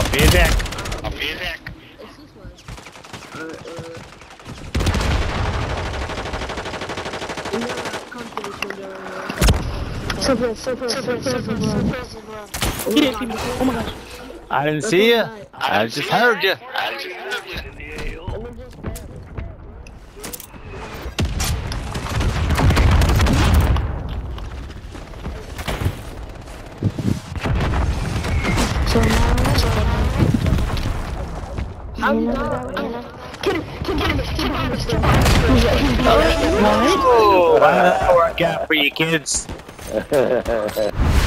Basic. Oh my gosh. I didn't see you. I just heard you. Oh, work out for you kids.